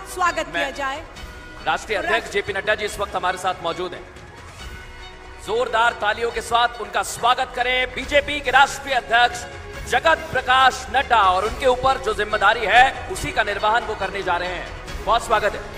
स्वागत किया जाए। राष्ट्रीय अध्यक्ष जेपी नड्डा जी इस वक्त हमारे साथ मौजूद हैं। जोरदार तालियों के साथ उनका स्वागत करें बीजेपी के राष्ट्रीय अध्यक्ष जगत प्रकाश नड्डा, और उनके ऊपर जो जिम्मेदारी है उसी का निर्वहन वो करने जा रहे हैं। बहुत स्वागत है।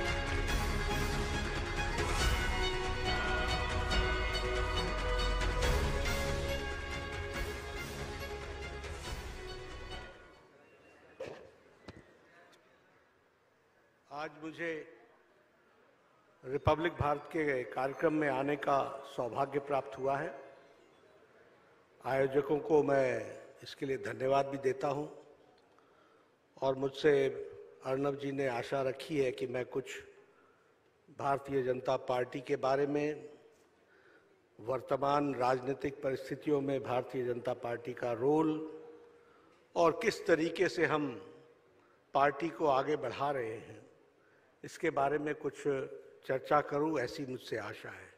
आज मुझे रिपब्लिक भारत के कार्यक्रम में आने का सौभाग्य प्राप्त हुआ है। आयोजकों को मैं इसके लिए धन्यवाद भी देता हूं, और मुझसे अर्नब जी ने आशा रखी है कि मैं कुछ भारतीय जनता पार्टी के बारे में, वर्तमान राजनीतिक परिस्थितियों में भारतीय जनता पार्टी का रोल और किस तरीके से हम पार्टी को आगे बढ़ा रहे हैं, इसके बारे में कुछ चर्चा करूं, ऐसी मुझसे आशा है।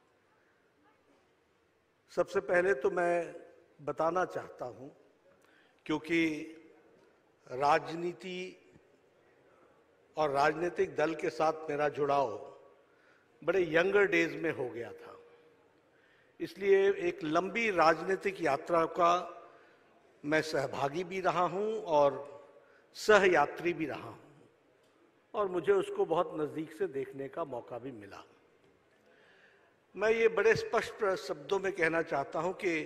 सबसे पहले तो मैं बताना चाहता हूं, क्योंकि राजनीति और राजनीतिक दल के साथ मेरा जुड़ाव बड़े यंगर डेज में हो गया था, इसलिए एक लंबी राजनीतिक यात्रा का मैं सहभागी भी रहा हूं और सहयात्री भी रहा हूं, और मुझे उसको बहुत नजदीक से देखने का मौका भी मिला। मैं ये बड़े स्पष्ट शब्दों में कहना चाहता हूं कि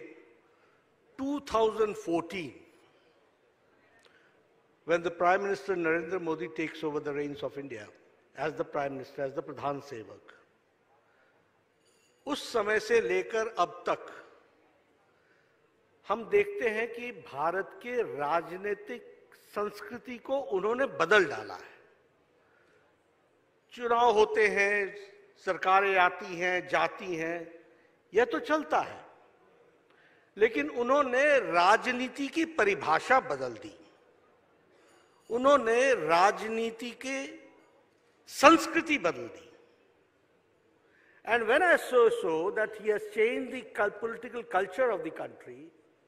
2014, when the Prime Minister Narendra Modi takes over the reins of India as the Prime Minister, as the प्रधान सेवक, उस समय से लेकर अब तक हम देखते हैं कि भारत के राजनीतिक संस्कृति को उन्होंने बदल डाला है। चुनाव होते हैं, सरकारें आती हैं, जाती हैं, यह तो चलता है, लेकिन उन्होंने राजनीति की परिभाषा बदल दी। उन्होंने राजनीति के संस्कृति बदल दी। And when I saw that he has changed the political culture of the country,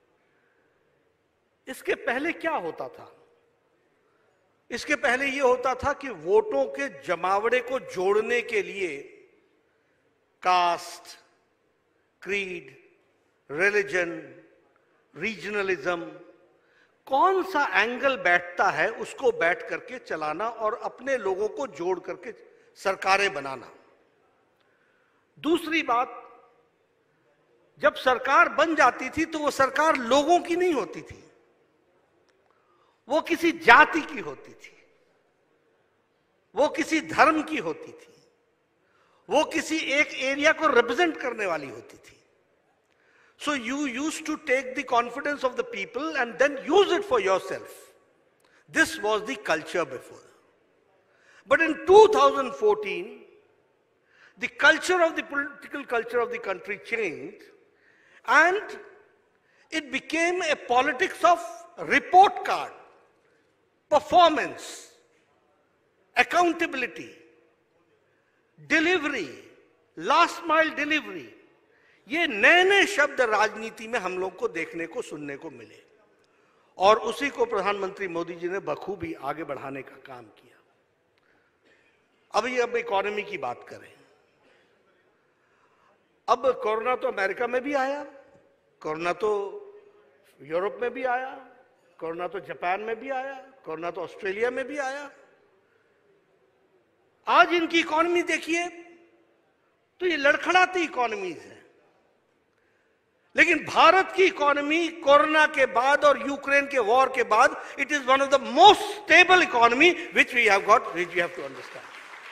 इसके पहले क्या होता था? इसके पहले यह होता था कि वोटों के जमावड़े को जोड़ने के लिए कास्ट, क्रीड, रिलीजन, रीजनलिज्म, कौन सा एंगल बैठता है उसको बैठ करके चलाना और अपने लोगों को जोड़ करके सरकारें बनाना। दूसरी बात, जब सरकार बन जाती थी तो वो सरकार लोगों की नहीं होती थी, वो किसी जाति की होती थी, वो किसी धर्म की होती थी, वो किसी एक एरिया को रिप्रेजेंट करने वाली होती थी। So you used to take the confidence of the people and then use it for yourself. This was the culture before. But in 2014, the culture of the political culture of the country changed, and it became a politics of report card, performance, accountability, delivery, last mile delivery. ये नए नए शब्द राजनीति में हम लोग को देखने को सुनने को मिले, और उसी को प्रधानमंत्री मोदी जी ने बखूबी आगे बढ़ाने का काम किया। अब इकोनॉमी की बात करें। अब कोरोना तो अमेरिका में भी आया, कोरोना तो यूरोप में भी आया, कोरोना तो जापान में भी आया, कोरोना तो ऑस्ट्रेलिया में भी आया। आज इनकी इकोनॉमी देखिए तो ये लड़खड़ाती इकोनॉमीज है, लेकिन भारत की इकोनॉमी कोरोना के बाद और यूक्रेन के वॉर के बाद it is one of the most stable economy which we have got, which we have to understand.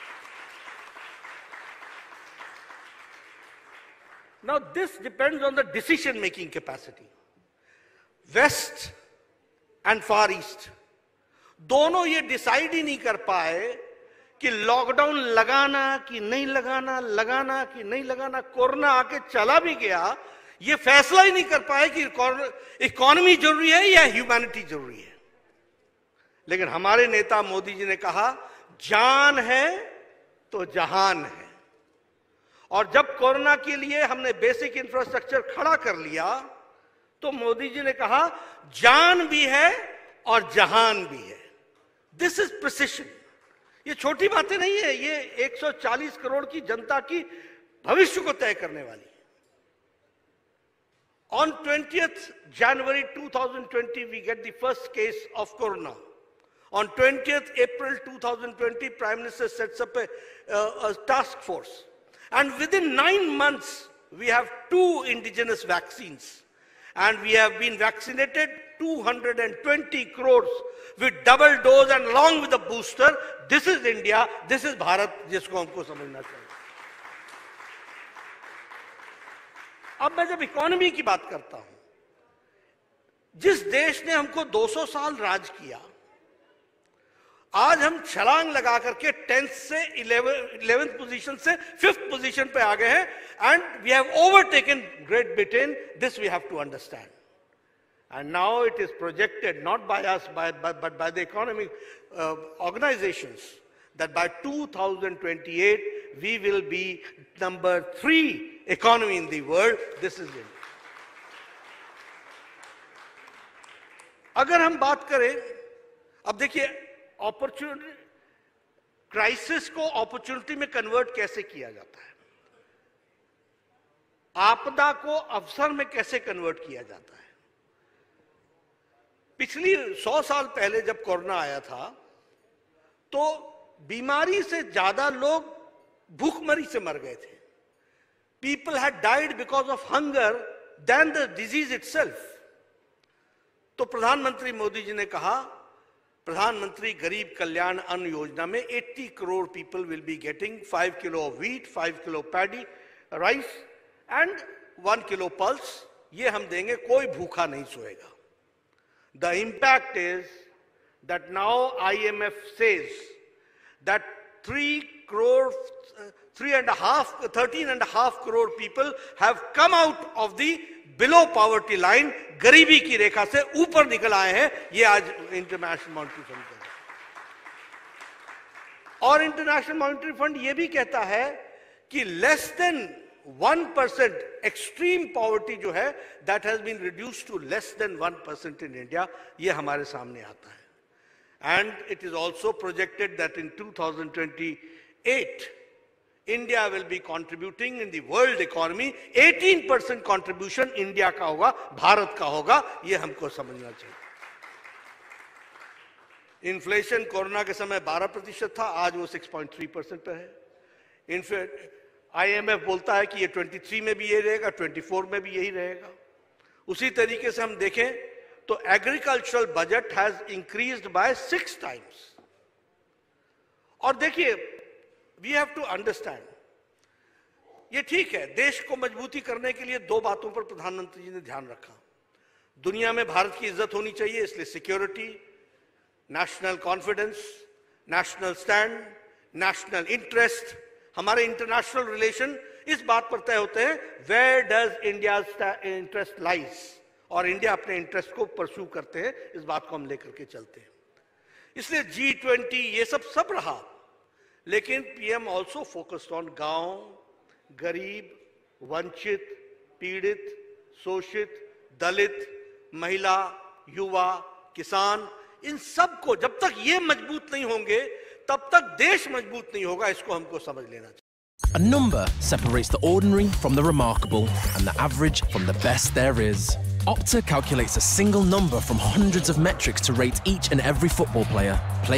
Now this depends on the decision making capacity. West and far east दोनों ये decide ही नहीं कर पाए कि lockdown लगाना कि नहीं लगाना, लगाना कि नहीं लगाना। कोरोना आके चला भी गया, ये फैसला ही नहीं कर पाए कि इकोनॉमी जरूरी है या ह्यूमैनिटी जरूरी है। लेकिन हमारे नेता मोदी जी ने कहा जान है तो जहान है, और जब कोरोना के लिए हमने बेसिक इंफ्रास्ट्रक्चर खड़ा कर लिया तो मोदी जी ने कहा जान भी है और जहान भी है। This is precision. ये छोटी बातें नहीं है, ये 140 करोड़ की जनता की भविष्य को तय करने वाली है। On 20th January 2020, we get the first case of corona. On 20th April 2020, Prime Minister sets up a task force. And within 9 months, we have 2 indigenous vaccines. And we have been vaccinated 220 crores with double dose and along with the booster. This is India, this is Bharat, जिसको हमको समझना चाहिए। अब मैं जब economy की बात करता हूं, जिस देश ने हमको 200 साल राज किया, आज हम छलांग लगा करके 10th से 11th पोजीशन से 5th पोजीशन पे आ गए हैं, and we have overtaken Great Britain. This we have to understand. And now it is projected, not by us, but by the economic organizations, that by 2028, we will be number 3 economy in the world. This is it. अगर हम बात करें, अब देखिए, opportunity, crisis को opportunity में convert कैसे किया जाता है, आपदा को अवसर में कैसे कन्वर्ट किया जाता है. पिछली 100 साल पहले जब कोरोना आया था, तो बीमारी से ज्यादा लोग भूखमरी से मर गए थे. People had died because of hunger than the disease itself. तो प्रधानमंत्री मोदी जी ने कहा, प्रधानमंत्री गरीब कल्याण अन्न योजना में 80 crore people will be getting 5 kilo of wheat, 5 kilo paddy rice and 1 kilo pulse. ये हम देंगे, कोई भूखा नहीं सोएगा. The impact is that now IMF says that 13.5 crore people have come out of the below poverty line, गरीबी की रेखा से ऊपर निकल आए हैं. ये आज इंटरनेशनल मॉनेटरी फंड कहता है. और इंटरनेशनल मॉनेटरी फंड ये भी कहता है कि लेस देन 1% एक्सट्रीम पॉवर्टी जो है, that has been reduced to less than 1% in India. ये हमारे सामने आता है. And it is also projected that in 2028 India will be contributing in the world economy. 18% contribution India का होगा, भारत का होगा. ये हमको समझना चाहिए. इन्फ्लेशन कोरोना के समय 12% था, आज वो 6.3% पे है. इनफैक्ट IMF बोलता है कि ये 23 में भी ये रहेगा, 24 में भी यही रहेगा. उसी तरीके से हम देखें तो agricultural budget has increased by 6 times. और देखिए, वी हैव टू अंडरस्टैंड, ये ठीक है, देश को मजबूती करने के लिए 2 बातों पर प्रधानमंत्री जी ने ध्यान रखा. दुनिया में भारत की इज्जत होनी चाहिए, इसलिए security, national confidence, national stand, national interest. हमारे इंटरनेशनल रिलेशन इस बात पर तय होते हैं, where does India interest lies, और इंडिया अपने इंटरेस्ट को परस्यू करते हैं. इस बात को हम लेकर के चलते हैं. इसलिए G20 ये सब रहा, लेकिन पीएम ऑल्सो फोकस्ड ऑन गांव, गरीब, वंचित, पीड़ित, शोषित, दलित, महिला, युवा, किसान. इन सब को जब तक ये मजबूत नहीं होंगे, तब तक देश मजबूत नहीं होगा. इसको हमको समझ लेना चाहिए. A number separates the ordinary from the remarkable and the average from the best there is. Opta calculates a single number from hundreds of metrics to rate each and every football player.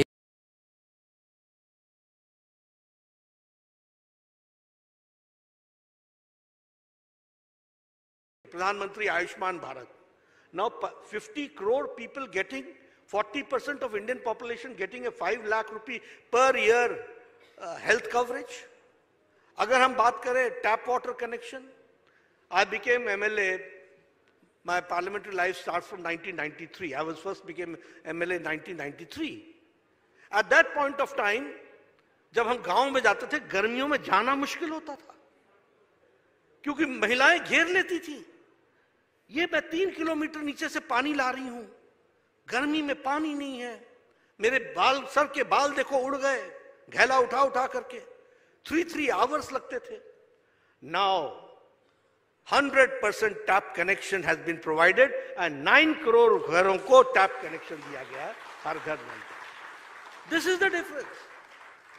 प्रधानमंत्री Ayushman Bharat. Now 50 crore people getting 40% of Indian population getting a 5 lakh rupee per year health coverage. अगर हम बात करें tap water connection, I became MLA. My parliamentary life starts from 1993. I was first became MLA in 1993. At that point of time, जब हम गांव में जाते थे, गर्मियों में जाना मुश्किल होता था, क्योंकि महिलाएं घेर लेती थी. ये मैं 3 किलोमीटर नीचे से पानी ला रही हूं, गर्मी में पानी नहीं है, मेरे बाल, सर के बाल देखो उड़ गए, घैला उठा उठा करके 3 hours लगते थे. Now 100% tap connection has been provided and 9 crore घरों को टैप कनेक्शन दिया गया है, हर घर में. This is the difference.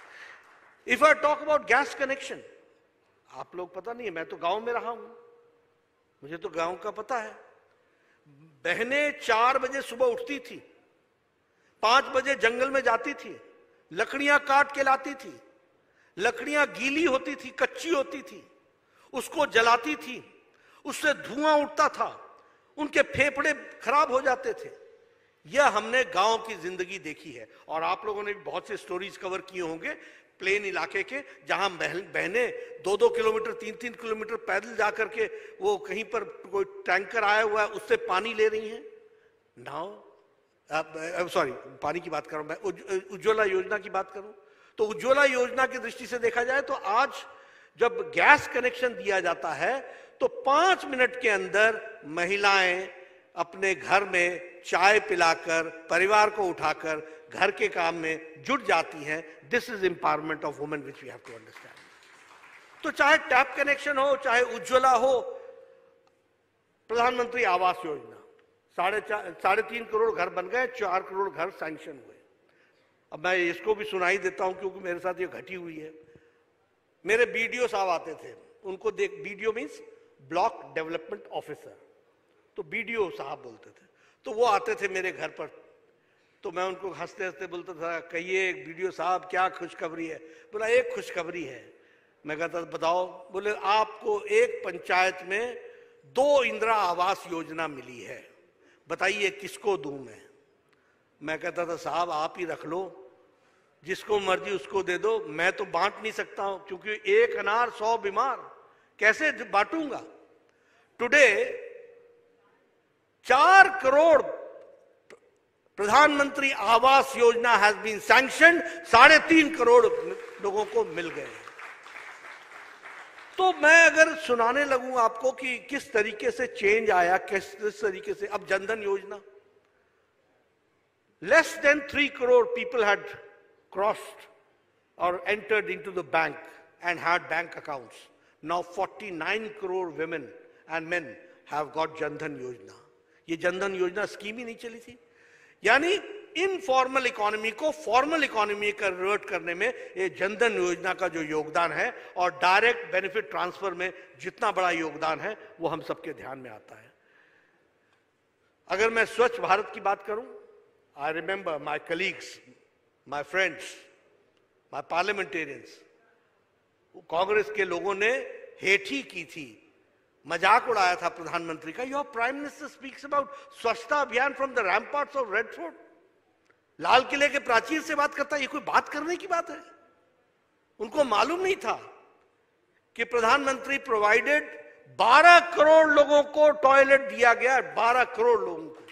If I talk about gas connection, आप लोग पता नहीं है, मैं तो गांव में रहा हूं, मुझे तो गांव का पता है। बहनें 4 बजे सुबह उठती थी, 5 बजे जंगल में जाती थी, लकड़ियां काट के लाती थी, लकड़ियां गीली होती थी, कच्ची होती थी, उसको जलाती थी, उससे धुआं उठता था, उनके फेफड़े खराब हो जाते थे। यह हमने गांव की जिंदगी देखी है। और आप लोगों ने भी बहुत से स्टोरीज कवर किए होंगे प्लेन इलाके के, जहां बहनें 2-2 किलोमीटर 3-3 किलोमीटर पैदल जाकर के वो कहीं पर कोई टैंकर आया हुआ है उससे पानी ले रही हैं। नाउ सॉरी, पानी की बात करूं मैं, उज्ज्वला योजना की बात करूं तो उज्ज्वला योजना की दृष्टि से देखा जाए तो आज जब गैस कनेक्शन दिया जाता है तो 5 मिनट के अंदर महिलाएं अपने घर में चाय पिलाकर, परिवार को उठाकर घर के काम में जुट जाती हैं। This is empowerment of women which we have to understand. तो चाहे टैप कनेक्शन हो, चाहे उज्ज्वला हो, प्रधानमंत्री आवास योजना, 3.5 करोड़ घर बन गए, 4 करोड़ घर सैंक्शन हुए। अब मैं इसको भी सुनाई देता हूं क्योंकि मेरे साथ ये घटी हुई है। मेरे बीडीओ साहब आते थे, उनको देख, BDO means block development officer, तो बीडीओ साहब बोलते थे। तो वो आते थे मेरे घर पर, तो मैं उनको हंसते हंसते बोलता था, कहिए बीडीओ साहब क्या खुशखबरी है? बोला एक खुशखबरी है। मैं कहता बताओ? बोले आपको एक पंचायत में 2 इंदिरा आवास योजना मिली है, बताइए किसको दूं मैं कहता था साहब आप ही रख लो, जिसको मर्जी उसको दे दो, मैं तो बांट नहीं सकता हूं क्योंकि 1 अनार 100 बीमार, कैसे बांटूंगा? टुडे 4 करोड़ प्रधानमंत्री Awas Yojana has been sanctioned, 3.5 crore लोगों को मिल गए। तो मैं अगर सुनाने लगूं आपको कि किस तरीके से चेंज आया, किस तरीके से, अब जनधन योजना, less than 3 crore people had crossed or entered into the bank and had bank accounts. Now 49 crore women and men have got Jandhan Yojana. ये जनधन योजना स्कीम ही नहीं चली थी। यानी इनफॉर्मल इकोनॉमी को फॉर्मल इकोनॉमी कन्वर्ट करने में ये जनधन योजना का जो योगदान है और डायरेक्ट बेनिफिट ट्रांसफर में जितना बड़ा योगदान है वो हम सबके ध्यान में आता है। अगर मैं स्वच्छ भारत की बात करूं, I remember my colleagues, my friends, my parliamentarians, Congress के लोगों ने हेठी की थी, मजाक उड़ाया था प्रधानमंत्री का। Your prime minister speaks about Swachhata Abhiyan from the ramparts of Red Fort, लाल किले के प्राचीर से बात करता है। ये कोई बात करने की बात है? उनको मालूम नहीं था कि प्रधानमंत्री प्रोवाइडेड 12 करोड़ लोगों को टॉयलेट दिया गया, 12 करोड़ लोगों को।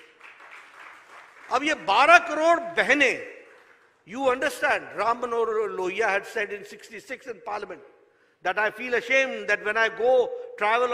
अब ये 12 करोड़ बहनें, you understand, Ram Manohar Lohia had said in 66 in Parliament that I feel ashamed that when I go travel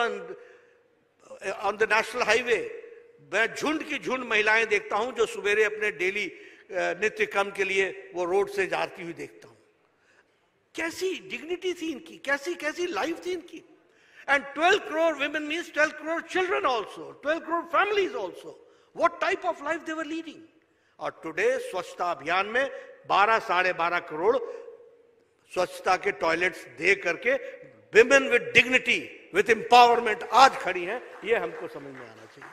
on the national highway, मैं झुंड की झुंड महिलाएं देखता हूं जो सवेरे अपने डेली नित्य कर्म के लिए वो रोड से जाती हुई देखता हूं। कैसी डिग्निटी थी इनकी, कैसी लाइफ थी इनकी। And 12 crore women means 12 crore children also, 12 crore families also. What type of life they were leading? और टुडे स्वच्छता अभियान में 12-12.5 करोड़ स्वच्छता के टॉयलेट्स दे करके women with dignity, with empowerment आज खड़ी हैं। ये हमको समझ में आना चाहिए।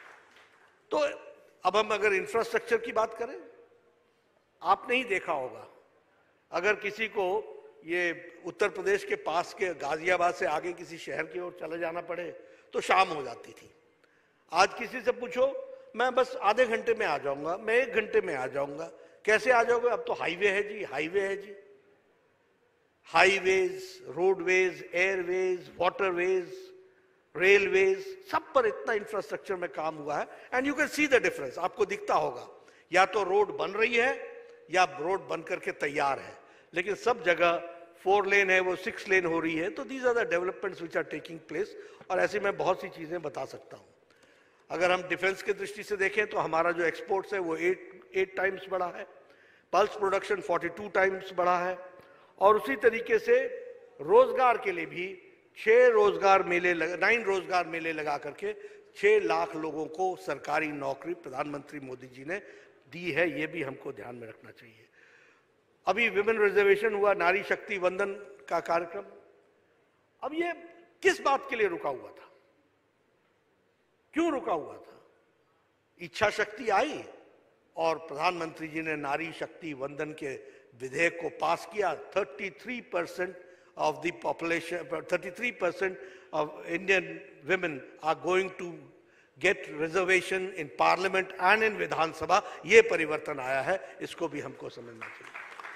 तो अब हम अगर इंफ्रास्ट्रक्चर की बात करें, आपने ही देखा होगा, अगर किसी को ये उत्तर प्रदेश के पास के गाजियाबाद से आगे किसी शहर की ओर चले जाना पड़े तो शाम हो जाती थी। आज किसी से पूछो, मैं बस आधे घंटे में आ जाऊंगा, मैं 1 घंटे में आ जाऊंगा। कैसे आ जाओगे? अब तो हाईवे है जी, हाईवे है जी। Highways, roadways, airways, waterways, railways, सब पर इतना इंफ्रास्ट्रक्चर में काम हुआ है। And you can see the difference, आपको दिखता होगा। या तो रोड बन रही है या रोड बन करके तैयार है, लेकिन सब जगह 4 लेन है वो 6 लेन हो रही है। तो these are the developments which are taking place. और ऐसे मैं बहुत सी चीजें बता सकता हूं। अगर हम डिफेंस की दृष्टि से देखें तो हमारा जो एक्सपोर्ट्स है वो 8 टाइम्स बढ़ा है, पल्स प्रोडक्शन 42 टाइम्स बढ़ा है। और उसी तरीके से रोजगार के लिए भी 9 रोजगार मेले लगा करके 6 लाख लोगों को सरकारी नौकरी प्रधानमंत्री मोदी जी ने दी है। ये भी हमको ध्यान में रखना चाहिए। अभी विमेन रिजर्वेशन हुआ, नारी शक्ति वंदन का कार्यक्रम। अब ये किस बात के लिए रुका हुआ था, क्यों रुका हुआ था? इच्छा शक्ति आई और प्रधानमंत्री जी ने नारी शक्ति वंदन के विधेयक को पास किया। 33% of the population, 33% of Indian women are going to get reservation in parliament and in Vidhan Sabha. ये परिवर्तन आया है, इसको भी हमको समझना चाहिए।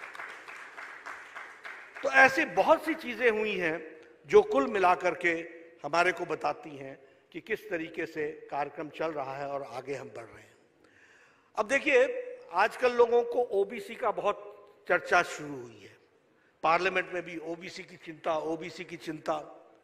तो ऐसी बहुत सी चीजें हुई हैं जो कुल मिलाकर के हमारे को बताती हैं कि किस तरीके से कार्यक्रम चल रहा है और आगे हम बढ़ रहे हैं। अब देखिए, आजकल लोगों को ओबीसी का बहुत चर्चा शुरू हुई है, पार्लियामेंट में भी ओबीसी की चिंता, ओबीसी की चिंता।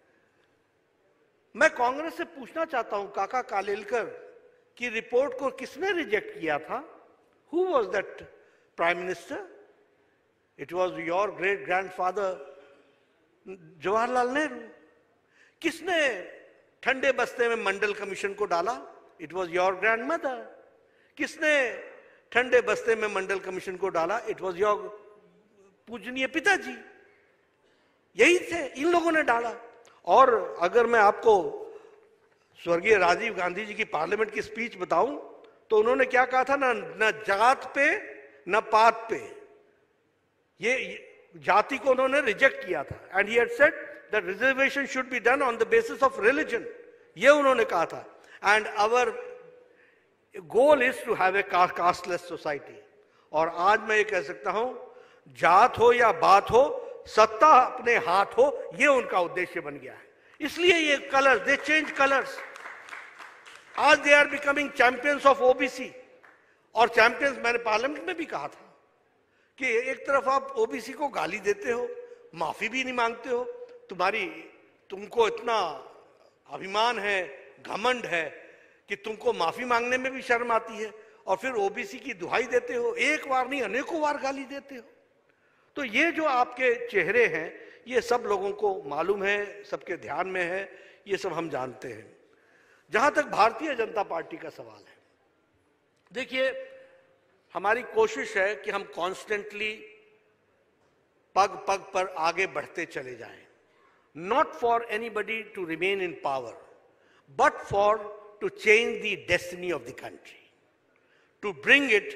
मैं कांग्रेस से पूछना चाहता हूं, काका कालेलकर की रिपोर्ट को किसने रिजेक्ट किया था? Who was that prime minister? It was your great grandfather Jawaharlal Nehru. किसने ठंडे बस्ते में मंडल कमीशन को डाला? It was your grandmother. किसने ठंडे बस्ते में मंडल कमीशन को डाला? इट वाज योर पूजनीय पिताजी, यही थे, इन लोगों ने डाला। और अगर मैं आपको स्वर्गीय राजीव गांधी जी की पार्लियामेंट की स्पीच बताऊं तो उन्होंने क्या कहा था? न जात पे न पात पे, ये जाति को उन्होंने रिजेक्ट किया था। And he had said that reservation should be done on the basis of religion, ये उन्होंने कहा था। And our goal is to have a casteless society. और आज मैं ये कह सकता हूं, जात हो या बात हो, सत्ता अपने हाथ हो, ये उनका उद्देश्य बन गया है। इसलिए ये कलर्स, दे चेंज कलर्स। आज they are becoming champions of OBC. और चैंपियंस, मैंने पार्लियामेंट में भी कहा था कि एक तरफ आप ओबीसी को गाली देते हो, माफी भी नहीं मांगते हो, तुमको इतना अभिमान है, घमंड है कि तुमको माफी मांगने में भी शर्म आती है, और फिर ओबीसी की दुहाई देते हो, एक बार नहीं अनेकों बार गाली देते हो। तो ये जो आपके चेहरे हैं, ये सब लोगों को मालूम है, सबके ध्यान में है, ये सब हम जानते हैं। जहां तक भारतीय जनता पार्टी का सवाल है, देखिए, हमारी कोशिश है कि हम कॉन्स्टेंटली पग पग पर आगे बढ़ते चले जाएं, not for anybody to remain in power, but for to change the destiny of the country, to bring it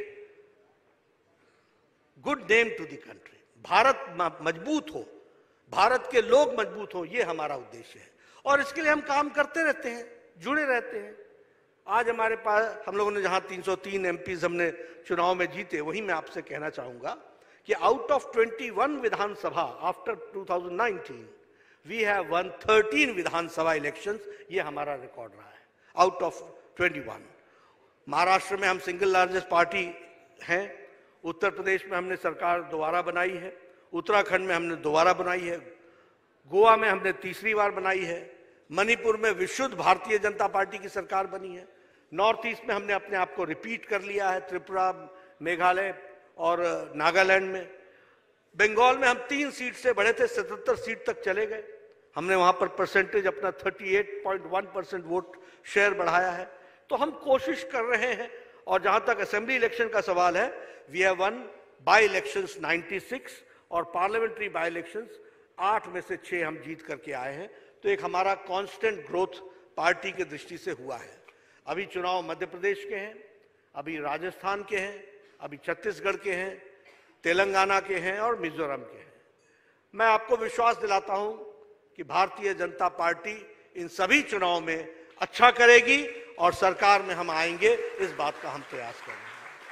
good name to the country. Bharat मजबूत हो, भारत के लोग मजबूत हो, ये हमारा उद्देश्य है। और इसके लिए हम काम करते रहते हैं, जुड़े रहते हैं। आज हमारे पास, हम लोगों ने जहां 303 एमपीज हमने चुनाव में जीते, वही मैं आपसे कहना चाहूंगा कि out of 21 Vidhan Sabha after 2019 we have won 13 Vidhan Sabha elections. ये हमारा रिकॉर्ड रहा है आउट ऑफ 21। महाराष्ट्र में हम सिंगल लार्जेस्ट पार्टी हैं, उत्तर प्रदेश में हमने सरकार दोबारा बनाई है, उत्तराखंड में हमने दोबारा बनाई है, गोवा में हमने तीसरी बार बनाई है, मणिपुर में विशुद्ध भारतीय जनता पार्टी की सरकार बनी है, नॉर्थ ईस्ट में हमने अपने आप को रिपीट कर लिया है, त्रिपुरा, मेघालय और नागालैंड में। बंगाल में हम 3 सीट से बढ़े थे, 77 सीट तक चले गए। हमने वहां पर परसेंटेज अपना 38.1% वोट शेयर बढ़ाया है। तो हम कोशिश कर रहे हैं। और जहां तक असेंबली इलेक्शन का सवाल है, we have won by elections 96 और पार्लियामेंट्री बाई इलेक्शंस 8 में से 6 हम जीत करके आए हैं। तो एक हमारा कांस्टेंट ग्रोथ पार्टी की दृष्टि से हुआ है। अभी चुनाव मध्य प्रदेश के हैं, अभी राजस्थान के हैं, अभी छत्तीसगढ़ के हैं, तेलंगाना के हैं और मिजोरम के हैं। मैं आपको विश्वास दिलाता हूं कि भारतीय जनता पार्टी इन सभी चुनाव में अच्छा करेगी और सरकार में हम आएंगे, इस बात का हम प्रयास करेंगे।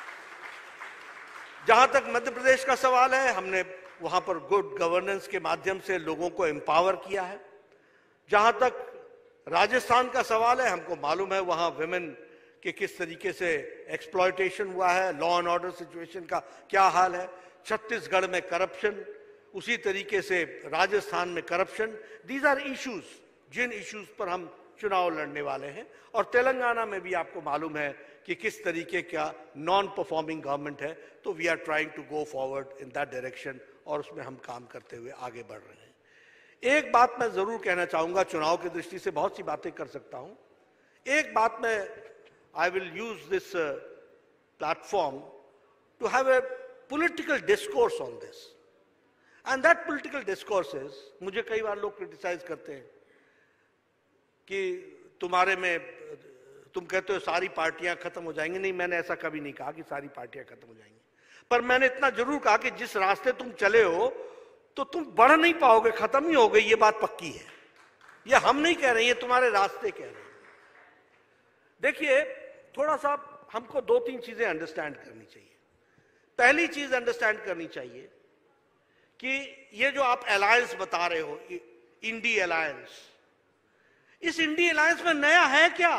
जहां तक मध्य प्रदेश का सवाल है, हमने वहां पर गुड गवर्नेंस के माध्यम से लोगों को एम्पावर किया है। जहां तक राजस्थान का सवाल है, हमको मालूम है वहां विमेन के किस तरीके से एक्सप्लॉयटेशन हुआ है, लॉ एंड ऑर्डर सिचुएशन का क्या हाल है। छत्तीसगढ़ में करप्शन, उसी तरीके से राजस्थान में करप्शन। दीज आर इश्यूज, जिन इश्यूज पर हम चुनाव लड़ने वाले हैं। और तेलंगाना में भी आपको मालूम है कि किस तरीके का नॉन परफॉर्मिंग गवर्नमेंट है। तो we are trying to go forward in that direction और उसमें हम काम करते हुए आगे बढ़ रहे हैं। एक बात मैं जरूर कहना चाहूंगा, चुनाव की दृष्टि से बहुत सी बातें कर सकता हूं। एक बात मैं, I will use this platform to have a political discourse on this. And that political discourse is, मुझे कई बार लोग criticize करते हैं कि तुम्हारे में, तुम कहते हो सारी पार्टियां खत्म हो जाएंगी। नहीं, मैंने ऐसा कभी नहीं कहा कि सारी पार्टियां खत्म हो जाएंगी, पर मैंने इतना जरूर कहा कि जिस रास्ते तुम चले हो तो तुम बढ़ नहीं पाओगे, खत्म ही हो गई, ये बात पक्की है। ये हम नहीं कह रहे हैं, ये तुम्हारे रास्ते कह रहे हैं। देखिए, थोड़ा सा हमको 2-3 चीजें अंडरस्टैंड करनी चाहिए। पहली चीज अंडरस्टैंड करनी चाहिए कि ये जो आप अलायंस बता रहे हो, इंडी अलायंस, इस इंडी अलायंस में नया है क्या?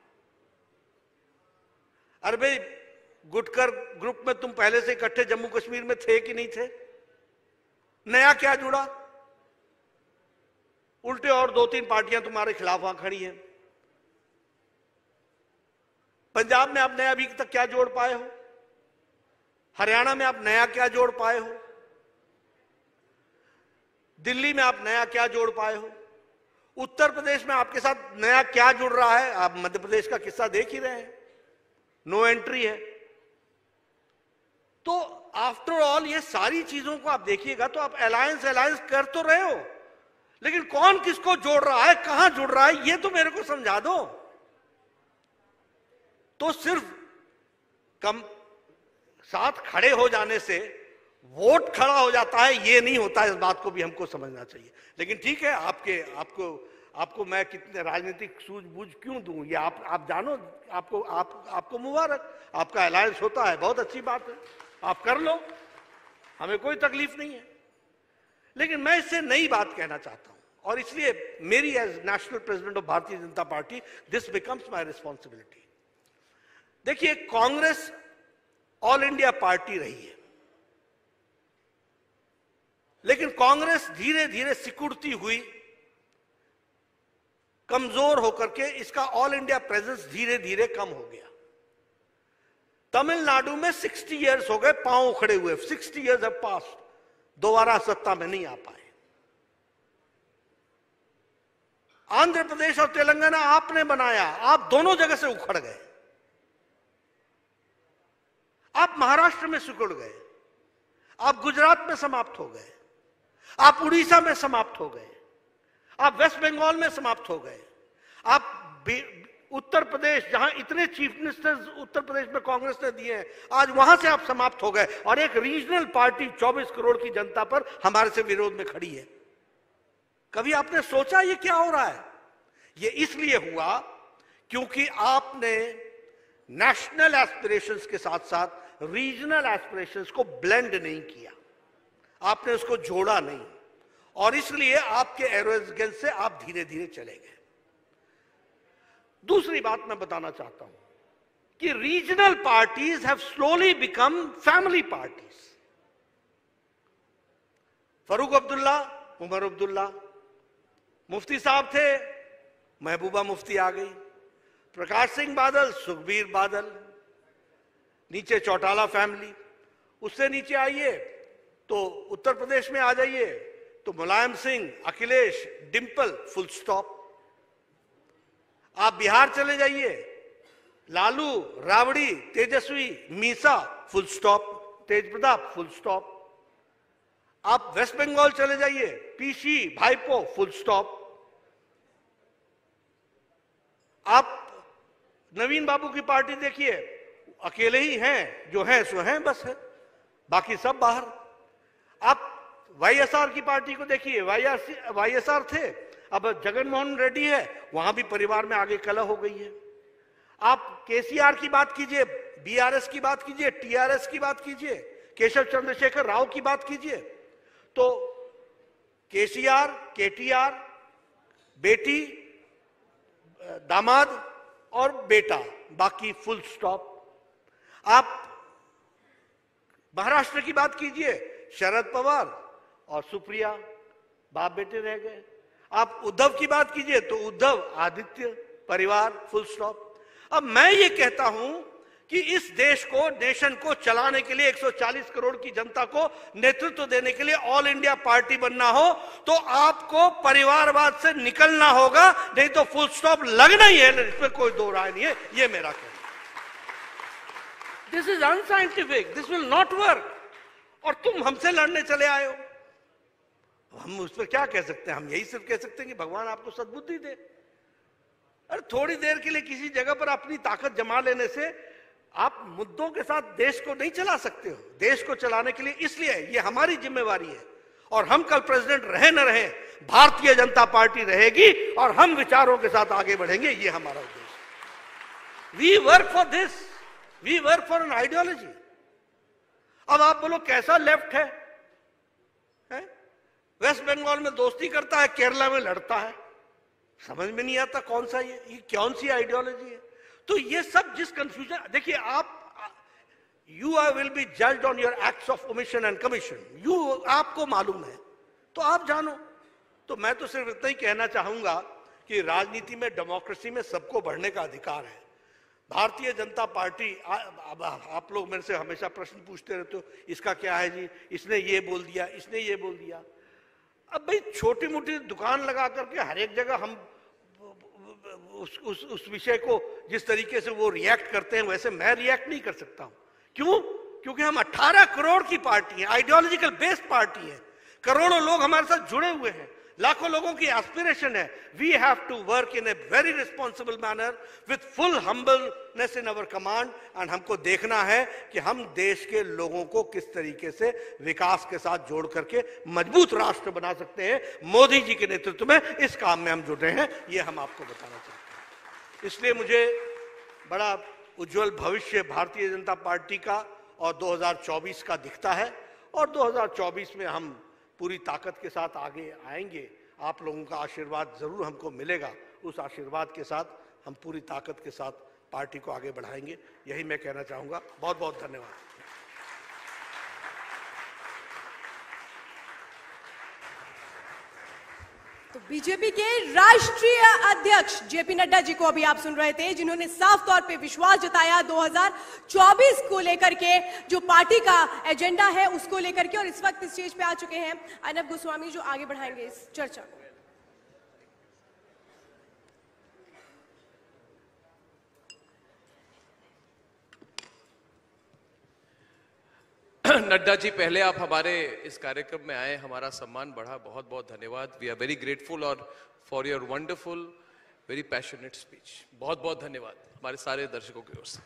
अरे भाई, गुटकर ग्रुप में तुम पहले से इकट्ठे जम्मू कश्मीर में थे कि नहीं थे? नया क्या जुड़ा? उल्टे और 2-3 पार्टियां तुम्हारे खिलाफ वहां खड़ी हैं। पंजाब में आप नया अभी तक क्या जोड़ पाए हो? हरियाणा में आप नया क्या जोड़ पाए हो? दिल्ली में आप नया क्या जोड़ पाए हो? उत्तर प्रदेश में आपके साथ नया क्या जुड़ रहा है? आप मध्य प्रदेश का किस्सा देख ही रहे हैं, नो एंट्री है। तो आफ्टर ऑल ये सारी चीजों को आप देखिएगा तो आप अलायंस कर तो रहे हो, लेकिन कौन किसको जोड़ रहा है, कहां जुड़ रहा है, ये तो मेरे को समझा दो। तो सिर्फ कम साथ खड़े हो जाने से वोट खड़ा हो जाता है, ये नहीं होता। इस बात को भी हमको समझना चाहिए। लेकिन ठीक है, आपको मैं कितने राजनीतिक सूझबूझ क्यों दूं, ये आप जानो, आपको मुबारक, आपका अलायंस होता है, बहुत अच्छी बात है, आप कर लो, हमें कोई तकलीफ नहीं है। लेकिन मैं इससे नई बात कहना चाहता हूं, और इसलिए मेरी as national president of Bharatiya Janata Party this becomes my responsibility. देखिए, कांग्रेस ऑल इंडिया पार्टी रही है, लेकिन कांग्रेस धीरे धीरे सिकुड़ती हुई, कमजोर होकर के इसका ऑल इंडिया प्रेजेंस धीरे धीरे कम हो गया। तमिलनाडु में 60 इयर्स हो गए पांव उखड़े हुए, 60 इयर्स हैव पास्ड, दोबारा सत्ता में नहीं आ पाए। आंध्र प्रदेश और तेलंगाना आपने बनाया, आप दोनों जगह से उखड़ गए। आप महाराष्ट्र में सिकुड़ गए, आप गुजरात में समाप्त हो गए, आप उड़ीसा में समाप्त हो गए, आप वेस्ट बंगाल में समाप्त हो गए, आप उत्तर प्रदेश, जहां इतने चीफ मिनिस्टर्स उत्तर प्रदेश में कांग्रेस ने दिए हैं, आज वहां से आप समाप्त हो गए, और एक रीजनल पार्टी 24 करोड़ की जनता पर हमारे से विरोध में खड़ी है। कभी आपने सोचा ये क्या हो रहा है? ये इसलिए हुआ क्योंकि आपने नेशनल एस्पिरेशंस के साथ साथ रीजनल एस्पिरेशंस को ब्लेंड नहीं किया, आपने उसको जोड़ा नहीं, और इसलिए आपके एरोगेंस से आप धीरे धीरे चले गए। दूसरी बात मैं बताना चाहता हूं कि regional parties have slowly become family parties. Farooq Abdullah, Omar Abdullah, Mufti साहब थे, महबूबा मुफ्ती आ गई, प्रकाश सिंह बादल, सुखबीर बादल, नीचे चौटाला फैमिली, उससे नीचे आइए तो उत्तर प्रदेश में आ जाइए तो मुलायम सिंह, अखिलेश, डिंपल, फुल स्टॉप। आप बिहार चले जाइए, Lalu, Rabri, Tejashwi, Misa, full stop, Tej Pratap, full stop. आप वेस्ट बंगाल चले जाइए, पीसी, भाईपो, फुल स्टॉप। आप नवीन बाबू की पार्टी देखिए, अकेले ही हैं, जो हैं सो हैं, बस है, बाकी सब बाहर। आप वाईएसआर की पार्टी को देखिए, वाईएसआर थे, अब जगनमोहन रेड्डी है, वहां भी परिवार में आगे कलह हो गई है। आप केसीआर की बात कीजिए, बीआरएस की बात कीजिए, टीआरएस की बात कीजिए, केशव चंद्रशेखर राव की बात कीजिए, तो केसीआर, केटीआर, बेटी, दामाद और बेटा, बाकी फुल स्टॉप। आप महाराष्ट्र की बात कीजिए, शरद पवार और सुप्रिया, बाप बेटे रह गए। आप उद्धव की बात कीजिए तो उद्धव, आदित्य, परिवार, फुल स्टॉप। अब मैं ये कहता हूं कि इस देश को, नेशन को चलाने के लिए, 140 करोड़ की जनता को नेतृत्व देने के लिए ऑल इंडिया पार्टी बनना हो तो आपको परिवारवाद से निकलना होगा, नहीं तो फुल स्टॉप लगना ही है, इसमें कोई दो राय नहीं है। ये मेरा कहना। This is unscientific, this will not work. और तुम हमसे लड़ने चले आए हो। हम उस पर क्या कह सकते हैं? हम यही सिर्फ कह सकते हैं कि भगवान आपको सद्बुद्धि दे। अरे थोड़ी देर के लिए किसी जगह पर अपनी ताकत जमा लेने से आप मुद्दों के साथ देश को नहीं चला सकते हो। देश को चलाने के लिए इसलिए ये हमारी जिम्मेवारी है, और हम कल प्रेसिडेंट रहे न रहे, भारतीय जनता पार्टी रहेगी और हम विचारों के साथ आगे बढ़ेंगे, ये हमारा उद्देश्य। We work for this, we work for an ideology. अब आप बोलो कैसा लेफ्ट है? वेस्ट बंगाल में दोस्ती करता है, केरला में लड़ता है। समझ में नहीं आता कौन सा ये कौन सी आइडियोलॉजी है। तो ये सब जिस कंफ्यूजन, देखिए आप you will be judged on your acts of omission and commission. आपको मालूम है तो आप जानो। तो मैं तो सिर्फ इतना ही कहना चाहूंगा कि राजनीति में, डेमोक्रेसी में सबको बढ़ने का अधिकार है। भारतीय जनता पार्टी, आप लोग मेरे से हमेशा प्रश्न पूछते रहते हो, इसका क्या है जी, इसने ये बोल दिया, इसने ये बोल दिया। अब भाई छोटी मोटी दुकान लगा करके हर एक जगह हम उस विषय को जिस तरीके से वो रिएक्ट करते हैं वैसे मैं रिएक्ट नहीं कर सकता हूं। क्यों? क्योंकि हम 18 करोड़ की पार्टी है, आइडियोलॉजिकल बेस्ड पार्टी है। करोड़ों लोग हमारे साथ जुड़े हुए हैं, लाखों लोगों की एस्पिरेशन है। We have to work in a very responsible manner with full humbleness in our command, and हमको देखना है कि हम देश के लोगों को किस तरीके से विकास के साथ जोड़ करके मजबूत राष्ट्र बना सकते हैं। मोदी जी के नेतृत्व में इस काम में हम जुट रहे हैं, ये हम आपको बताना चाहते हैं। इसलिए मुझे बड़ा उज्जवल भविष्य भारतीय जनता पार्टी का और 2024 का दिखता है, और 2024 में हम पूरी ताकत के साथ आगे आएंगे। आप लोगों का आशीर्वाद जरूर हमको मिलेगा। उस आशीर्वाद के साथ हम पूरी ताकत के साथ पार्टी को आगे बढ़ाएंगे, यही मैं कहना चाहूंगा। बहुत बहुत धन्यवाद। तो बीजेपी के राष्ट्रीय अध्यक्ष जेपी नड्डा जी को अभी आप सुन रहे थे, जिन्होंने साफ तौर पे विश्वास जताया 2024 को लेकर के, जो पार्टी का एजेंडा है उसको लेकर के। और इस वक्त स्टेज पे आ चुके हैं अर्नब गोस्वामी, जो आगे बढ़ाएंगे इस चर्चा को। नड्डा जी, पहले आप हमारे इस कार्यक्रम में आए, हमारा सम्मान बढ़ा, बहुत बहुत धन्यवाद। वी आर वेरी ग्रेटफुल और for your wonderful very passionate speech. बहुत बहुत धन्यवाद हमारे सारे दर्शकों की ओर से।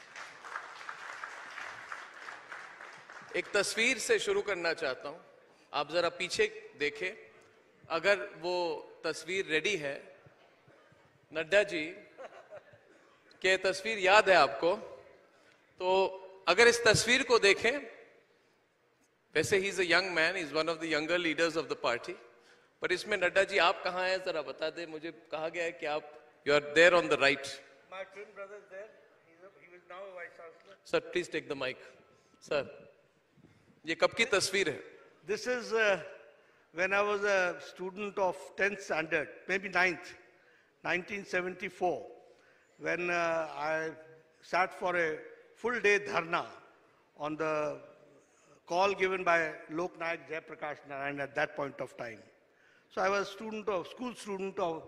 एक तस्वीर से शुरू करना चाहता हूं, आप जरा पीछे देखें। अगर वो तस्वीर रेडी है, नड्डा जी क्या तस्वीर याद है आपको? तो अगर इस तस्वीर को देखें, वैसे ही is a young man, is one of the younger leaders of the party, पर इसमें नड्डा जी आप कहां हैं जरा बता दे। मुझे कहा गया है कि आप you are there on the right. My twin brother is there, he is now vice chancellor. Sir please take the mike. सर ये कब की तस्वीर है? This is when I was a student of 10th standard, maybe 9th, 1974, when I sat for a full day dharna on the call given by Lok Nayak Jayaprakash Narayan at that point of time. So I was school student of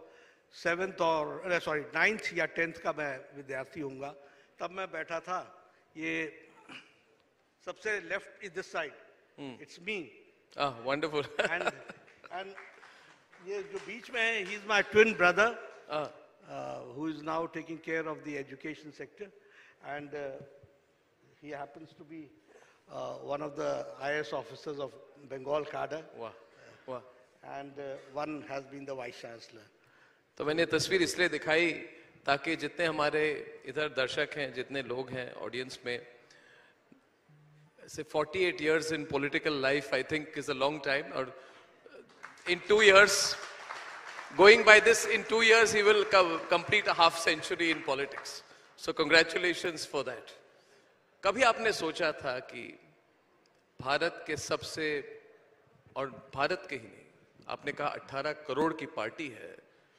9th या 10th का मैं विद्यार्थी होऊंगा। तब मैं बैठा था, ये सबसे left is this side, it's me. Wonderful. and ये जो बीच में है, he is my twin brother who is now taking care of the education sector, and he happens to be one of the IAS officers of Bengal cadre. वाह वाह। And one has been the vice chancellor. तो मैंने तस्वीर इसलिए दिखाई ताकि जितने हमारे इधर दर्शक हैं, जितने लोग हैं ऑडियंस में, से 48 years in political life I think is a long time, और in 2 years, going by this, in 2 years he will complete a half century in politics. So congratulations for that. कभी आपने सोचा था कि भारत के सबसे, और भारत के ही नहीं, आपने कहा 18 करोड़ की पार्टी है,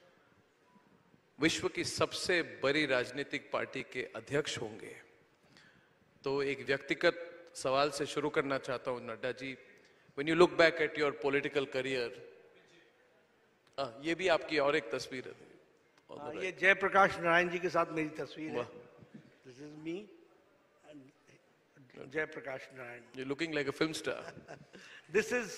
विश्व की सबसे बड़ी राजनीतिक पार्टी के अध्यक्ष होंगे? तो एक व्यक्तिगत सवाल से शुरू करना चाहता हूं Nadda ji, when you look back at your political career, ये भी आपकी और एक तस्वीर है। ये जयप्रकाश नारायण जी के साथ मेरी तस्वीर है। This is me, Jayaprakash Narayan. You're looking like a film star. This is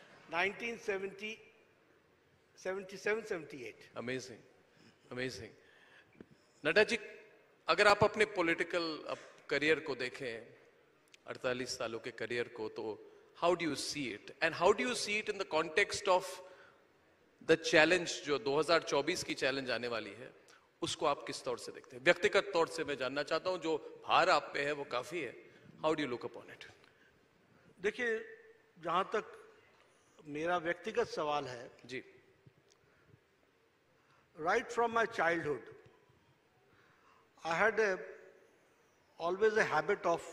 1977-78. Amazing, amazing. Nadda ji, अगर आप अपने पॉलिटिकल करियर को देखें, 48 सालों के करियर को, तो how do you see it, and how do you see it in the context of the challenge जो 2024 की चैलेंज आने वाली है, उसको आप किस तौर से देखते हैं? व्यक्तिगत तौर से मैं जानना चाहता हूं, जो भार आप पे है वो काफी है. How do you look upon it? देखिए, जहां तक मेरा व्यक्तिगत सवाल है जी, right from my childhood, I had always a habit of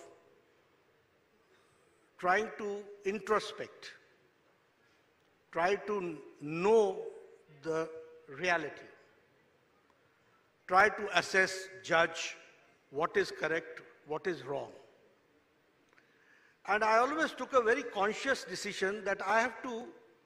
trying to introspect, try to know the reality, try to assess, judge what is correct, what is wrong. And I always took a very conscious decision that I have to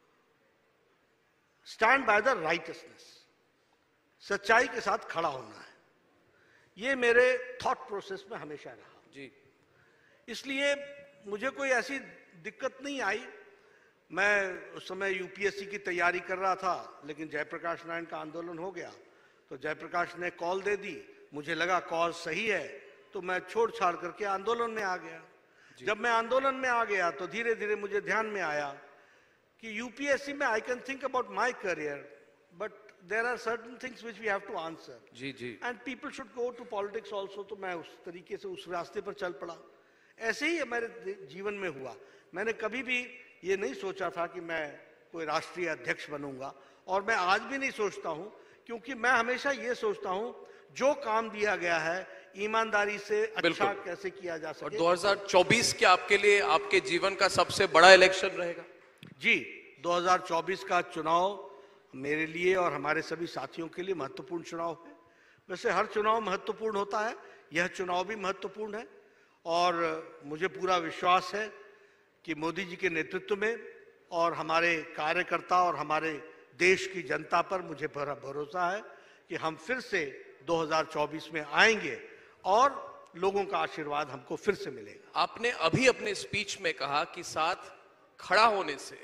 stand by the righteousness. सच्चाई के साथ खड़ा होना है. ये मेरे thought process में हमेशा रहा जी. इसलिए मुझे कोई ऐसी दिक्कत नहीं आई. मैं उस समय यूपीएससी की तैयारी कर रहा था, लेकिन जयप्रकाश नारायण का आंदोलन हो गया, तो जयप्रकाश ने कॉल दे दी. मुझे लगा कॉल सही है, तो मैं छोड़ छाड़ करके आंदोलन में आ गया. जब मैं आंदोलन में आ गया तो धीरे धीरे मुझे ध्यान में आया कि यूपीएससी में I can think about my career, but there are certain things which we have to answer. जी जी. And people should go to politics also. तो मैं उस तरीके से उस रास्ते पर चल पड़ा. ऐसे ही हमारे जीवन में हुआ. मैंने कभी भी ये नहीं सोचा था कि मैं कोई राष्ट्रीय अध्यक्ष बनूंगा, और मैं आज भी नहीं सोचता हूं, क्योंकि मैं हमेशा ये सोचता हूं जो काम दिया गया है ईमानदारी से अच्छा कैसे किया जा सके. और 2024 के आपके लिए आपके जीवन का सबसे बड़ा इलेक्शन रहेगा. जी, 2024 का चुनाव मेरे लिए और हमारे सभी साथियों के लिए महत्वपूर्ण चुनाव है. वैसे हर चुनाव महत्वपूर्ण होता है, यह चुनाव भी महत्वपूर्ण है, और मुझे पूरा विश्वास है कि मोदी जी के नेतृत्व में और हमारे कार्यकर्ता और हमारे देश की जनता पर मुझे पूरा भरोसा है कि हम फिर से 2024 में आएंगे और लोगों का आशीर्वाद हमको फिर से मिलेगा. आपने अभी अपने स्पीच में कहा कि साथ खड़ा होने से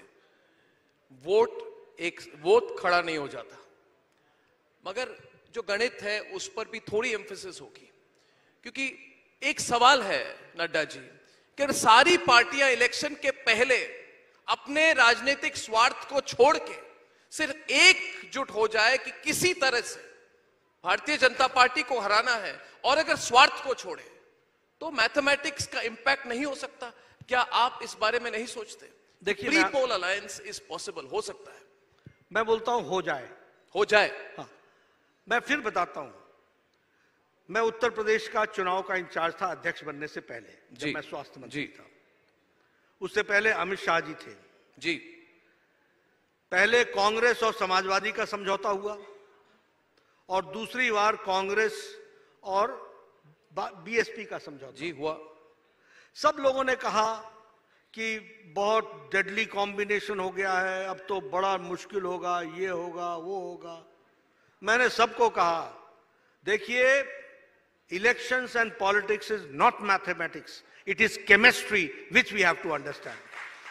वोट खड़ा नहीं हो जाता, मगर जो गणित है उस पर भी थोड़ी एम्फेसिस होगी, क्योंकि एक सवाल है नड्डा जी कि अगर सारी पार्टियां इलेक्शन के पहले अपने राजनीतिक स्वार्थ को छोड़ के सिर्फ एकजुट हो जाए कि किसी तरह से भारतीय जनता पार्टी को हराना है, और अगर स्वार्थ को छोड़े तो मैथमेटिक्स का इंपैक्ट नहीं हो सकता. क्या आप इस बारे में नहीं सोचते? देखिए, pre poll alliance is possible, हो सकता है. मैं बोलता हूं हो जाए. हाँ, मैं फिर बताता हूं. मैं उत्तर प्रदेश का चुनाव का इंचार्ज था अध्यक्ष बनने से पहले, जब मैं स्वास्थ्य मंत्री था. उससे पहले अमित शाह जी थे. जी. पहले कांग्रेस और समाजवादी का समझौता हुआ, और दूसरी बार कांग्रेस और बीएसपी का समझौता जी हुआ. सब लोगों ने कहा कि बहुत डेडली कॉम्बिनेशन हो गया है, अब तो बड़ा मुश्किल होगा, ये होगा, वो होगा. मैंने सबको कहा, देखिए, elections and politics is not mathematics, it is chemistry which we have to understand.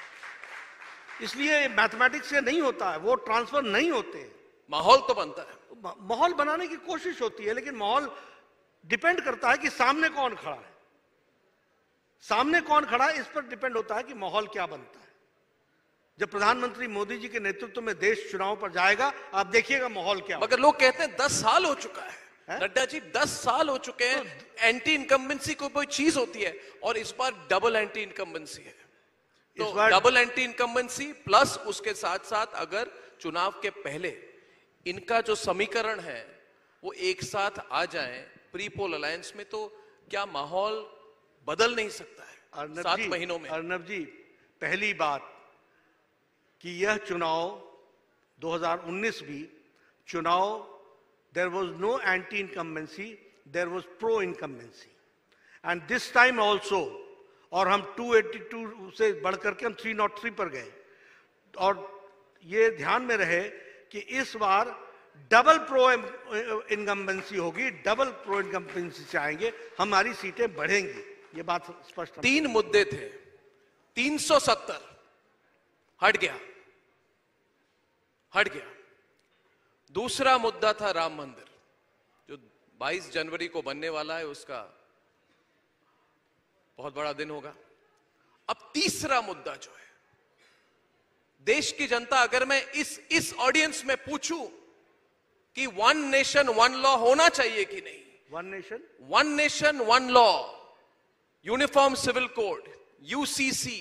इसलिए मैथमेटिक्स से नहीं होता है, वो ट्रांसफर नहीं होते. माहौल तो बनता है, माहौल बनाने की कोशिश होती है, लेकिन माहौल डिपेंड करता है कि सामने कौन खड़ा है. सामने कौन खड़ा है इस पर डिपेंड होता है कि माहौल क्या बनता है. जब प्रधानमंत्री मोदी जी के नेतृत्व में देश चुनाव पर जाएगा, आप देखिएगा माहौल क्या. मगर लोग कहते हैं 10 साल हो चुका है. नड्डा जी, 10 साल हो चुके हैं. एंटी इनकम्बेंसी कोई चीज होती है, और इस बार डबल एंटी इनकम्बेंसी है. तो डबल एंटी इनकम्बेंसी प्लस उसके साथ साथ अगर चुनाव के पहले इनका जो समीकरण है वो एक साथ आ जाए प्री पोल अलायंस में, तो क्या माहौल बदल नहीं सकता है 7 महीनों में? अर्नब जी, पहली बात कि यह चुनाव 2019 भी चुनाव, there was no anti incumbency, there was pro incumbency. And this time also, और हम 282 से बढ़कर के हम 303 पर गए. और ये ध्यान में रहे कि इस बार डबल प्रो इनकम्बेंसी होगी, डबल प्रो इनकम्बेंसी से आएंगे, हमारी सीटें बढ़ेंगी. ये बात स्पष्ट। 3 मुद्दे थे, 370 हट गया। दूसरा मुद्दा था राम मंदिर, जो 22 जनवरी को बनने वाला है, उसका बहुत बड़ा दिन होगा। अब तीसरा मुद्दा जो है, देश की जनता, अगर मैं इस ऑडियंस में पूछूं कि 1 नेशन 1 लॉ होना चाहिए कि नहीं, 1 nation 1 law, uniform civil code, UCC,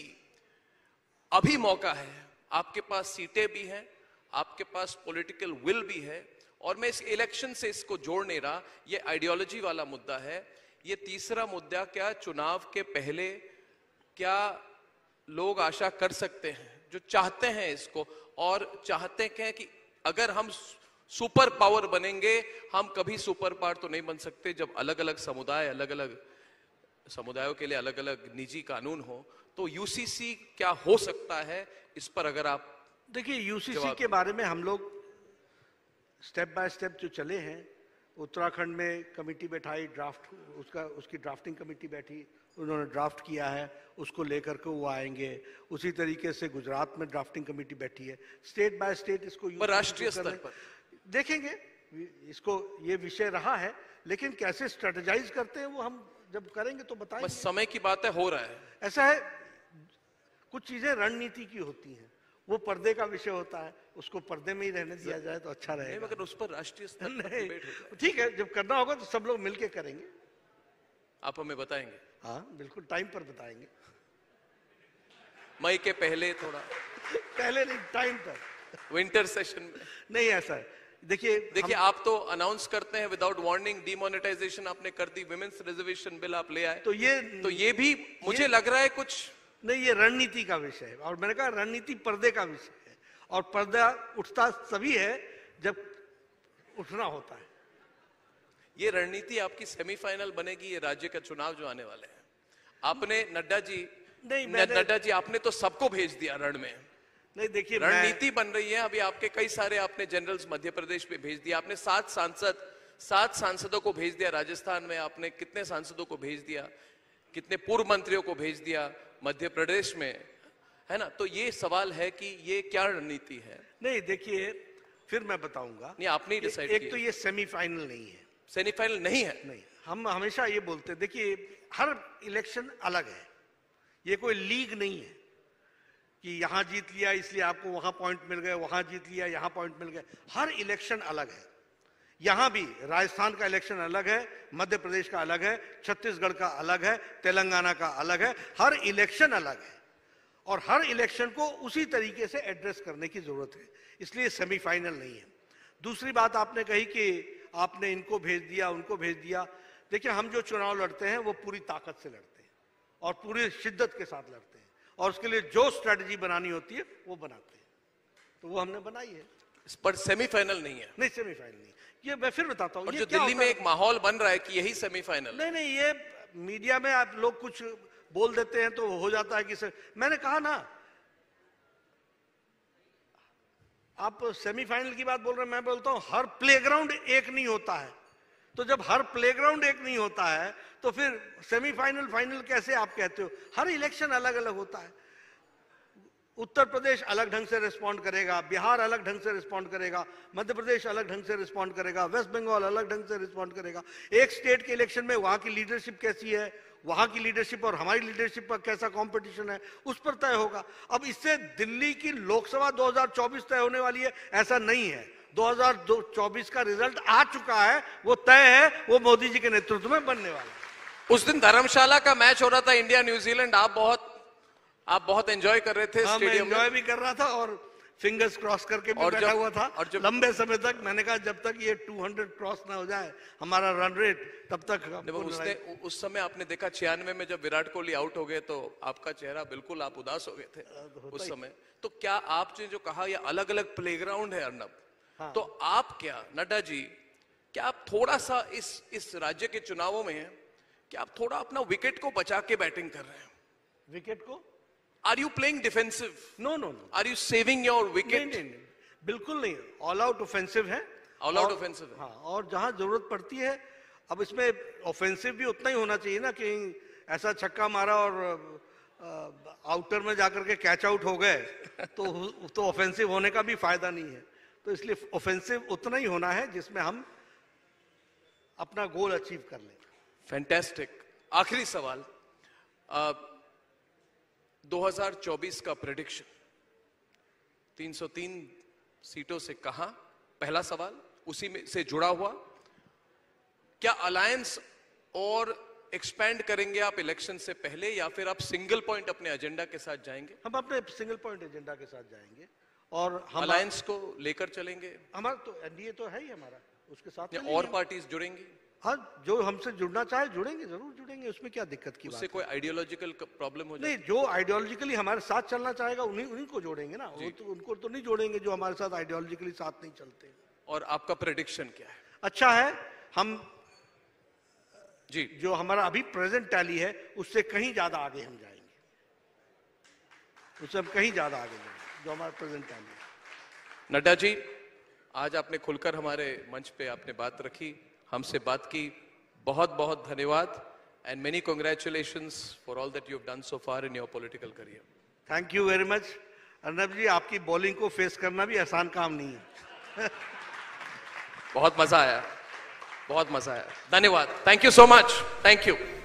अभी मौका है। आपके पास सीटें भी हैं, आपके पास पॉलिटिकल विल भी है, और मैं इस इलेक्शन से इसको जोड़ नहीं रहा, ये आइडियोलॉजी वाला मुद्दा है। ये तीसरा मुद्दा, क्या चुनाव के पहले क्या लोग आशा कर सकते हैं, जो चाहते हैं इसको, और चाहते हैं कि अगर हम सुपर पावर बनेंगे, हम कभी सुपर पावर तो नहीं बन सकते जब अलग अलग समुदाय, अलग अलग समुदायों के लिए अलग अलग निजी कानून हो। तो यूसीसी क्या हो सकता है, इस पर अगर आप देखिए, यूसीसी के बारे में हम लोग स्टेप बाय स्टेप जो चले हैं, उत्तराखंड में कमेटी बैठाई, ड्राफ्ट उसकी ड्राफ्टिंग कमेटी बैठी, उन्होंने ड्राफ्ट किया है, उसको लेकर के वो आएंगे। उसी तरीके से गुजरात में ड्राफ्टिंग कमेटी बैठी है। स्टेट बाय स्टेट इसको राष्ट्रीय स्तर पर देखेंगे, इसको ये विषय रहा है, लेकिन कैसे स्ट्रेटेजाइज करते हैं वो हम जब करेंगे तो बताएंगे। बस समय की बात है, हो रहा है। ऐसा है, कुछ चीजें रणनीति की होती हैं, वो पर्दे का विषय होता है, उसको पर्दे में ही रहने दिया जाए तो अच्छा रहेगा। मगर उस पर राष्ट्रीय स्तर पर डिबेट होता है। ठीक है, जब करना होगा तो सब लोग मिलके करेंगे। आप हमें बताएंगे? हाँ बिल्कुल, टाइम पर बताएंगे। मई के पहले, थोड़ा पहले नहीं, टाइम पर, विंटर सेशन में नहीं। ऐसा है, देखिए आप तो अनाउंस करते हैं विदाउट वार्निंग, डिमोनेटाइजेशन आपने कर दी, विमेंस रिजर्वेशन बिल आप ले आए, तो ये भी मुझे लग रहा है कुछ नहीं, ये रणनीति का विषय है। और मैंने कहा रणनीति पर्दे का विषय है, और पर्दा उठता तभी है जब उठना होता है। ये रणनीति आपकी सेमीफाइनल बनेगी, ये राज्य का चुनाव जो आने वाले हैं। आपने नड्डा जी आपने तो सबको भेज दिया रण में। नहीं, देखिए, रणनीति बन रही है अभी। आपके कई सारे आपने जनरल्स मध्य प्रदेश में भेज दिया, आपने 7 सांसदों को भेज दिया राजस्थान में, आपने कितने सांसदों को भेज दिया, कितने पूर्व मंत्रियों को भेज दिया मध्य प्रदेश में, है ना। तो ये सवाल है कि ये क्या रणनीति है। नहीं, देखिए, फिर मैं बताऊंगा। नहीं, आपने ही डिसाइड किया। एक तो ये सेमीफाइनल नहीं है, सेमीफाइनल नहीं है। नहीं, हम हमेशा ये बोलते हैं, देखिए हर इलेक्शन अलग है, ये कोई लीग नहीं है कि यहां जीत लिया इसलिए आपको वहां पॉइंट मिल गए, वहां जीत लिया यहां पॉइंट मिल गए। हर इलेक्शन अलग है। यहां भी राजस्थान का इलेक्शन अलग है, मध्य प्रदेश का अलग है, छत्तीसगढ़ का अलग है, तेलंगाना का अलग है। हर इलेक्शन अलग है, और हर इलेक्शन को उसी तरीके से एड्रेस करने की जरूरत है, इसलिए सेमीफाइनल नहीं है। दूसरी बात आपने कही कि आपने इनको भेज दिया, उनको भेज दिया। देखिए, हम जो चुनाव लड़ते हैं वो पूरी ताकत से लड़ते हैं और पूरी शिद्दत के साथ लड़ते हैं, और उसके लिए जो स्ट्रेटजी बनानी होती है वो बनाते हैं, तो वो हमने बनाई है। पर सेमीफाइनल नहीं है। नहीं, सेमीफाइनल नहीं। ये मैं फिर बताता हूँ। और जो दिल्ली में एक माहौल बन रहा है कि यही सेमीफाइनल। नहीं, ये मीडिया में आप लोग कुछ बोल देते हैं तो हो जाता है कि मैंने कहा ना, आप सेमीफाइनल की बात बोल रहे हैं, मैं बोलता हूं हर प्लेग्राउंड एक नहीं होता है। तो जब हर प्लेग्राउंड एक नहीं होता है तो फिर सेमीफाइनल फाइनल कैसे आप कहते हो? हर इलेक्शन अलग अलग होता है। उत्तर प्रदेश अलग ढंग से रिस्पॉन्ड करेगा, बिहार अलग ढंग से रिस्पॉन्ड करेगा, मध्य प्रदेश अलग ढंग से रिस्पॉन्ड करेगा, वेस्ट बंगाल अलग ढंग से रिस्पॉन्ड करेगा। एक स्टेट के इलेक्शन में वहां की लीडरशिप कैसी है, वहां की लीडरशिप और हमारी लीडरशिप का कैसा कंपटीशन है, उस पर तय होगा। अब इससे दिल्ली की लोकसभा 2024 तय होने वाली है ऐसा नहीं है। 2024 का रिजल्ट आ चुका है, वो तय है, वो मोदी जी के नेतृत्व में बनने वाला है। उस दिन धर्मशाला का मैच हो रहा था, इंडिया न्यूजीलैंड, आप बहुत एंजॉय कर रहे थे स्टेडियम में। एंजॉय भी कर रहा था और फिंगर्स क्रॉस करके भी बैठा हुआ था। और जब लंबे समय तक मैंने कहा जब तक ये 200 क्रॉस ना हो जाए हमारा रन रेट, तब तक उस समय आपने देखा 96 में जब विराट कोहली आउट हो गए तो आपका चेहरा बिल्कुल, आप उदास हो गए थे उस समय। तो क्या आपने जो कहा ये अलग अलग प्लेग्राउंड है अर्नब, हाँ। तो आप क्या, नड्डा जी, क्या आप थोड़ा सा इस राज्य के चुनावों में क्या आप थोड़ा अपना विकेट को बचा के बैटिंग कर रहे हैं? विकेट को? Are you playing defensive? No. Are you saving your wicket? नहीं, बिल्कुल नहीं। ऑल आउट ऑफेंसिव है। ऑल आउट ऑफेंसिव है। हाँ, और जहां जरूरत पड़ती है, अब इसमें ऑफेंसिव भी उतना ही होना चाहिए ना कि ऐसा छक्का मारा और आउटर में जाकर के कैच आउट हो गए तो ऑफेंसिव होने का भी फायदा नहीं है। तो इसलिए ऑफेंसिव उतना ही होना है जिसमें हम अपना गोल अचीव कर लें। फैंटास्टिक। आखिरी सवाल, 2024 का प्रेडिक्शन 303 सीटों से कहां? पहला सवाल उसी में से जुड़ा हुआ, क्या अलायंस और एक्सपैंड करेंगे आप इलेक्शन से पहले, या फिर आप सिंगल पॉइंट अपने एजेंडा के साथ जाएंगे? हम अपने सिंगल पॉइंट एजेंडा के साथ जाएंगे और हम अलायंस को लेकर चलेंगे। हमारा तो एनडीए तो है ही हमारा, उसके साथ या और पार्टीज जुड़ेंगी? हाँ, जो हमसे जुड़ना चाहे जुड़ेंगे, जरूर जुड़ेंगे, उसमें क्या दिक्कत की बात है? उससे कोई आइडियोलॉजिकल प्रॉब्लम हो जाए? नहीं, जो आइडियोलॉजिकली हमारे साथ चलना चाहेगा उन्हीं को जोड़ेंगे ना, वो तो उनको तो नहीं जोड़ेंगे जो हमारे साथ आइडियोलॉजिकली साथ नहीं चलते। और आपका प्रेडिक्शन क्या है? अच्छा है, हम जी, जो हमारा अभी प्रेजेंट टैली है उससे कहीं ज्यादा आगे हम जाएंगे, उससे हम कहीं ज्यादा आगे जाएंगे जो हमारा प्रेजेंट टैली है। नड्डा जी, आज आपने खुलकर हमारे मंच पे आपने बात रखी, हमसे बात की, बहुत बहुत धन्यवाद and many congratulations for all that you have done so far in your political career. Thank you very much Arnab ji, आपकी बॉलिंग को फेस करना भी आसान काम नहीं है। बहुत मजा आया, बहुत मजा आया, धन्यवाद, thank you so much, thank you.